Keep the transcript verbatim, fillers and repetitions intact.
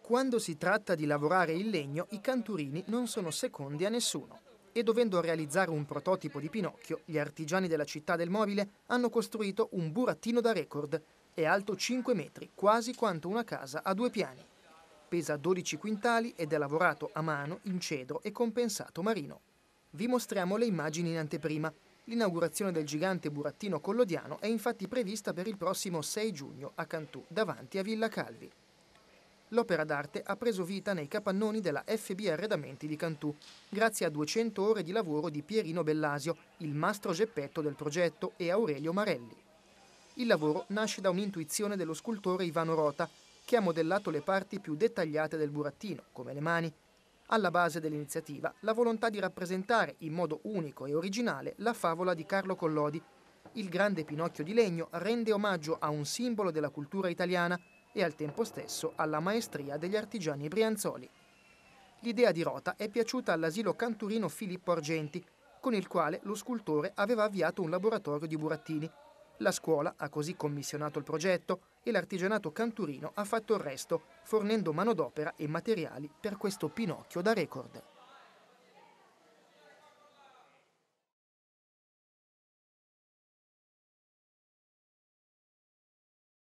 Quando si tratta di lavorare il legno, i canturini non sono secondi a nessuno. E dovendo realizzare un prototipo di Pinocchio, gli artigiani della città del mobile hanno costruito un burattino da record. È alto cinque metri, quasi quanto una casa a due piani. Pesa dodici quintali ed è lavorato a mano in cedro e compensato marino. Vi mostriamo le immagini in anteprima. L'inaugurazione del gigante burattino collodiano è infatti prevista per il prossimo sei giugno a Cantù, davanti a Villa Calvi. L'opera d'arte ha preso vita nei capannoni della F B Arredamenti di Cantù, grazie a duecento ore di lavoro di Pierino Bellasio, il mastro geppetto del progetto, e Aurelio Marelli. Il lavoro nasce da un'intuizione dello scultore Ivano Rota, che ha modellato le parti più dettagliate del burattino, come le mani. Alla base dell'iniziativa la volontà di rappresentare in modo unico e originale la favola di Carlo Collodi. Il grande Pinocchio di legno rende omaggio a un simbolo della cultura italiana e al tempo stesso alla maestria degli artigiani brianzoli. L'idea di Rota è piaciuta all'asilo canturino Filippo Argenti, con il quale lo scultore aveva avviato un laboratorio di burattini. La scuola ha così commissionato il progetto e l'artigianato canturino ha fatto il resto, fornendo manodopera e materiali per questo Pinocchio da record.